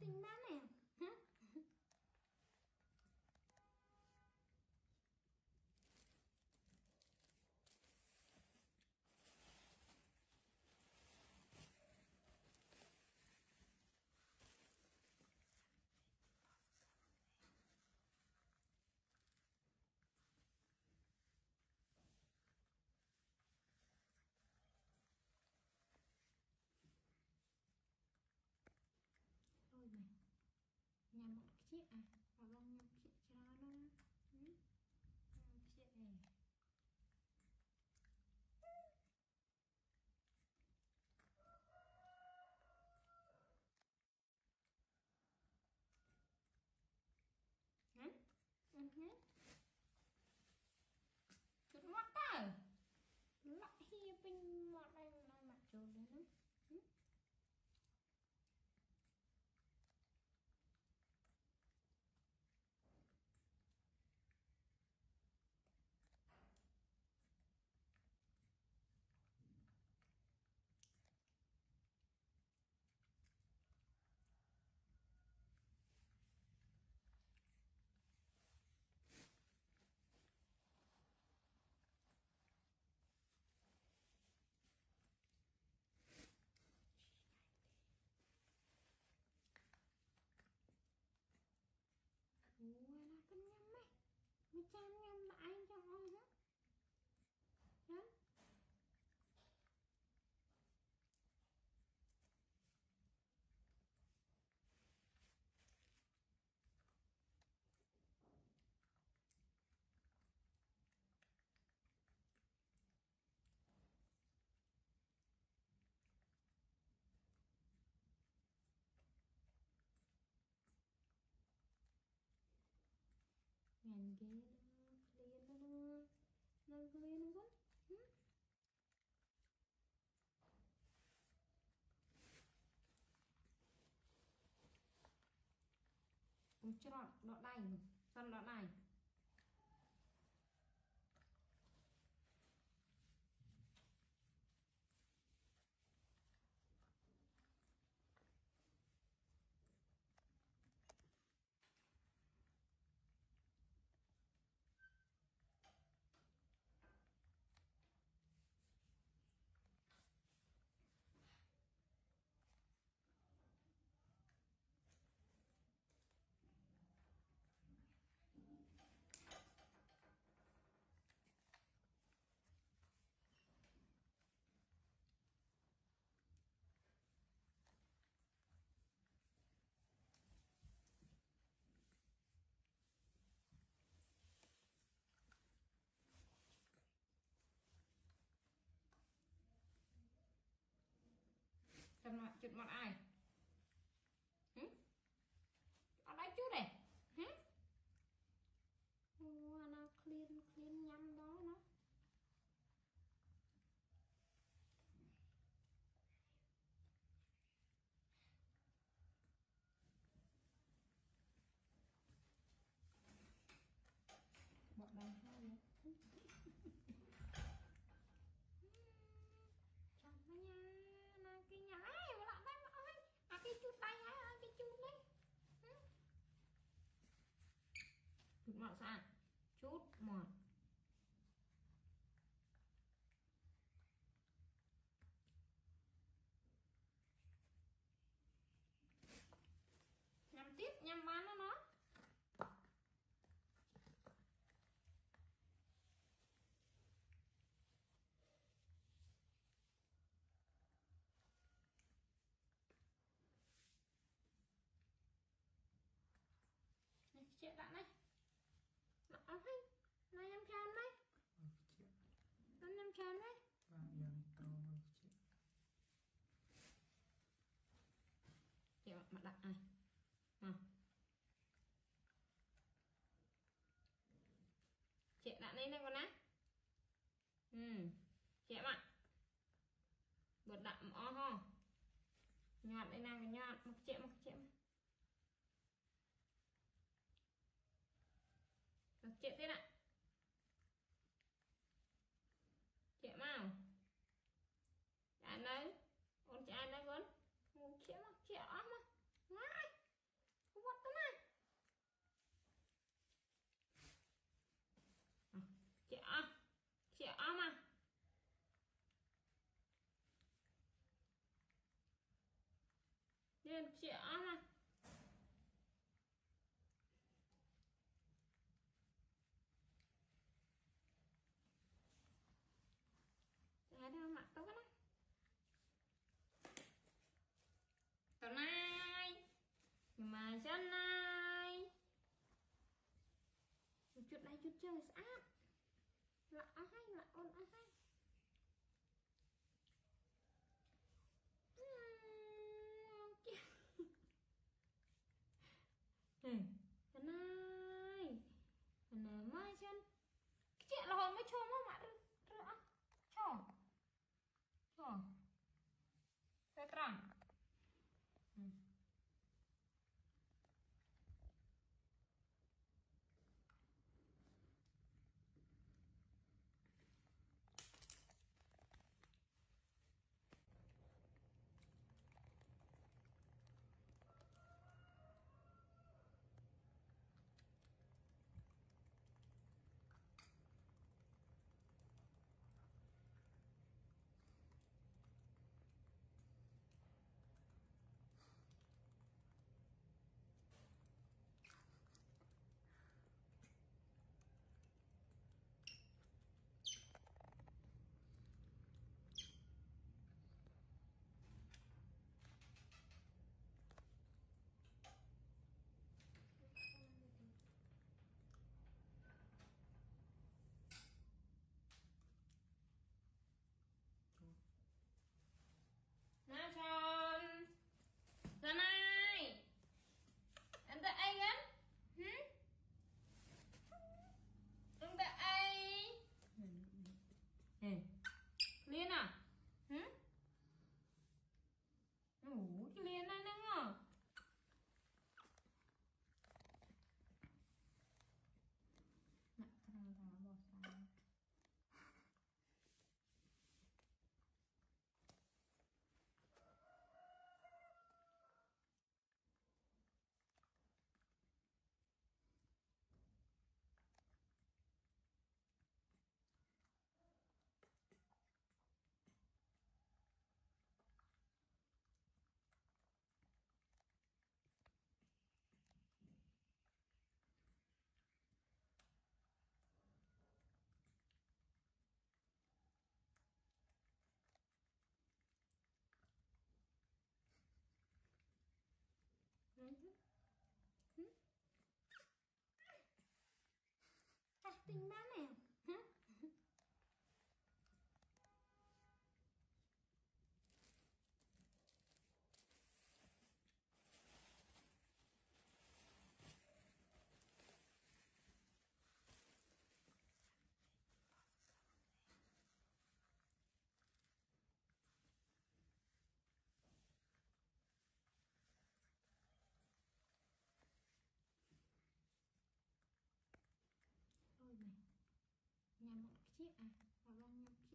mình bán nè. Ôi mày nhằm một chiếc à, hoặc là nhằm chiếc cho nó chiếc này. Chút ngọt tao lại hi bên ngọt đây là mặt trồn đấy nó. Ủa là con nhâm ấy, mình chan nhâm lại cho ngon hết. Đó. Ngàn ghê nó clean quá. Cho nó đành, xong nó này. Cầm lại chụp mặt ai ở đây chút này nó clean nhâm đó nó bọn đàn hai nữa chẳng nó nha là cái nhái mà lại đây mà ơi cái chút đây cái chút đấy chút mọt sao chút mọt nhâm tiếp nhâm bán nó chuyện bạn đây nó nhâm tròn đấy nó nhâm tròn đấy chị mặt đặt này chị đặt lên đây con á chị bạn bật đậm o ho nhọt đây nào nhọt một chị chị thế này chị mau anh đấy con chị anh đấy con một chị ấm mà Nên chị ăn à. Ada mak tao kan? Tao này, mà chân này, chút này chút chơi sát, là ai là ôn ai? Cái này mai chân, chị là hồi mới cho mà rửa, cho, cái trăng. Nào tròn, ra này, anh ta ai á? Anh ta ai? Liên à? Ủa cái Liên này nè ngờ. Nặng thằng thằng bỏ sang. Tình ba nè. Thôi mày, nhà một chiếc à, hoặc là nhầm